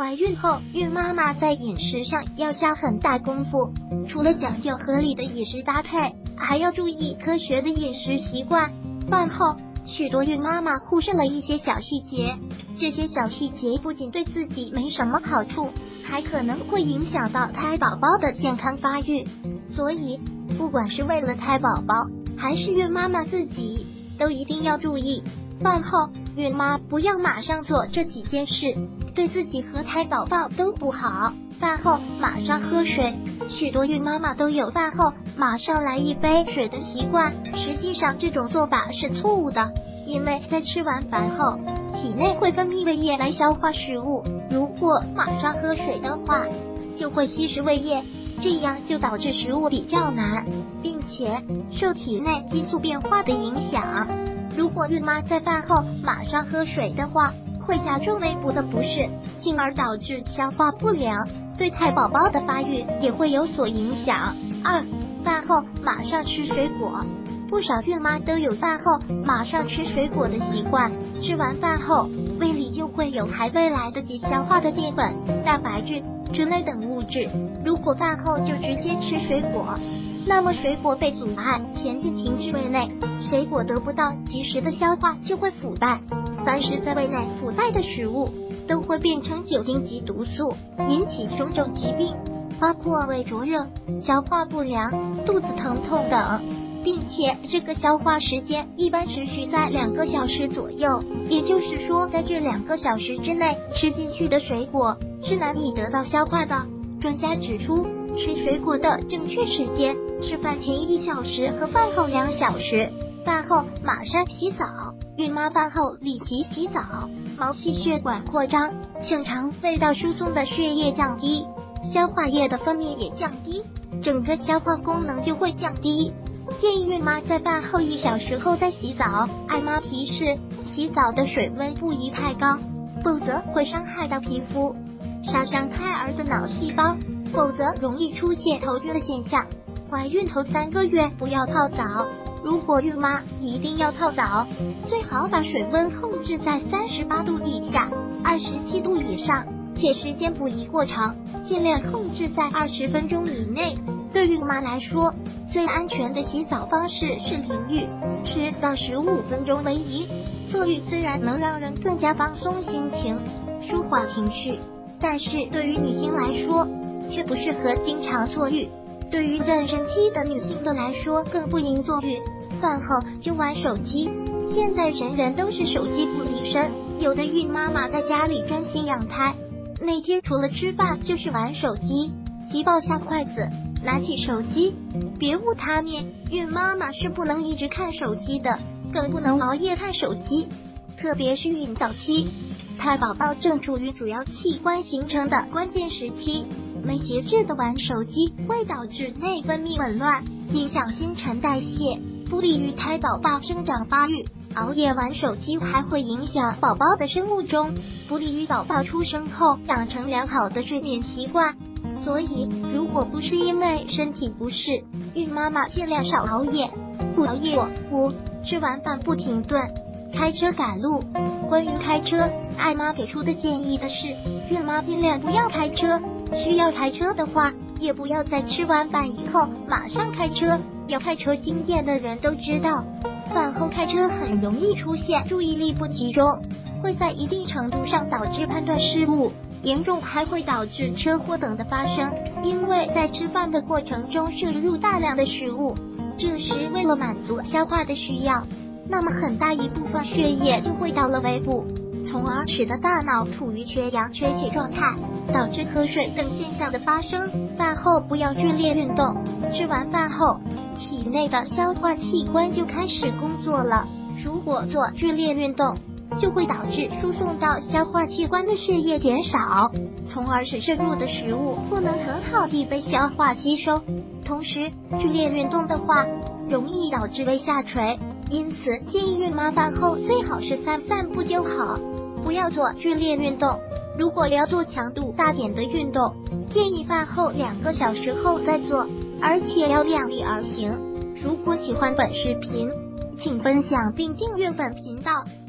怀孕后，孕妈妈在饮食上要下很大功夫，除了讲究合理的饮食搭配，还要注意科学的饮食习惯。饭后，许多孕妈妈忽视了一些小细节，这些小细节不仅对自己没什么好处，还可能会影响到胎宝宝的健康发育。所以，不管是为了胎宝宝，还是孕妈妈自己，都一定要注意。饭后，孕妈不要马上做这几件事，对自己和胎宝宝都不好。饭后马上喝水，许多孕妈妈都有饭后马上来一杯水的习惯，实际上这种做法是错误的，因为在吃完饭后，体内会分泌胃液来消化食物，如果马上喝水的话，就会稀释胃液，这样就导致食物比较难，并且受体内激素变化的影响。如果孕妈在饭后马上喝水的话，会加重胃部的不适，进而导致消化不良，对胎宝宝的发育也会有所影响。2. 饭后马上吃水果。不少孕妈都有饭后马上吃水果的习惯，吃完饭后，胃里就会有还未来得及消化的淀粉、蛋白质之类等物质。如果饭后就直接吃水果，那么水果被阻碍前进停至胃内，水果得不到及时的消化就会腐败。凡是在胃内腐败的食物，都会变成酒精及毒素，引起种种疾病，包括胃灼热、消化不良、肚子疼痛等，并且这个消化时间一般持续在2个小时左右，也就是说，在这2个小时之内吃进去的水果是难以得到消化的。专家指出，吃水果的正确时间是饭前1小时和饭后2小时。饭后马上洗澡，孕妈饭后立即洗澡，毛细血管扩张，向肠胃道输送的血液降低，消化液的分泌也降低，整个消化功能就会降低。建议孕妈在饭后1小时后再洗澡。艾妈提示，洗澡的水温不宜太高，否则会伤害到皮肤，杀伤胎儿的脑细胞，否则容易出现头晕的现象。怀孕头3个月不要泡澡，如果孕妈一定要泡澡，最好把水温控制在38度以下，27度以上，且时间不宜过长，尽量控制在20分钟以内。对孕妈来说，最安全的洗澡方式是淋浴，10到15分钟为宜。坐浴虽然能让人更加放松心情，舒缓情绪，但是对于女性来说，却不适合经常坐浴。对于妊娠期的女性的来说，更不应坐浴，饭后就玩手机。现在人人都是手机不离身，有的孕妈妈在家里专心养胎，每天除了吃饭就是玩手机，即抱下筷子，拿起手机。别无他念，孕妈妈是不能一直看手机的，更不能熬夜看手机，特别是孕早期，胎宝宝正处于主要器官形成的关键时期，没节制的玩手机会导致内分泌紊乱，影响新陈代谢，不利于胎宝宝生长发育。熬夜玩手机还会影响宝宝的生物钟，不利于宝宝出生后养成良好的睡眠习惯。所以，如果不是因为身体不适，孕妈妈尽量少熬夜，不熬夜。5. 吃完饭不停顿，开车赶路。关于开车，艾妈给出的建议的是，孕妈尽量不要开车，需要开车的话，也不要在吃完饭以后马上开车。有开车经验的人都知道，饭后开车很容易出现注意力不集中，会在一定程度上导致判断失误，严重还会导致车祸等的发生。因为在吃饭的过程中摄入大量的食物，这时为了满足消化的需要，那么很大一部分血液就会到了胃部，从而使得大脑处于缺氧缺血状态，导致瞌睡等现象的发生。饭后不要剧烈运动，吃完饭后，体内的消化器官就开始工作了，如果做剧烈运动，就会导致输送到消化器官的血液减少，从而使摄入的食物不能很好地被消化吸收。同时，剧烈运动的话，容易导致胃下垂，因此建议孕妈饭后最好是散步就好，不要做剧烈运动。如果要做强度大点的运动，建议饭后2个小时后再做，而且要量力而行。如果喜欢本视频，请分享并订阅本频道。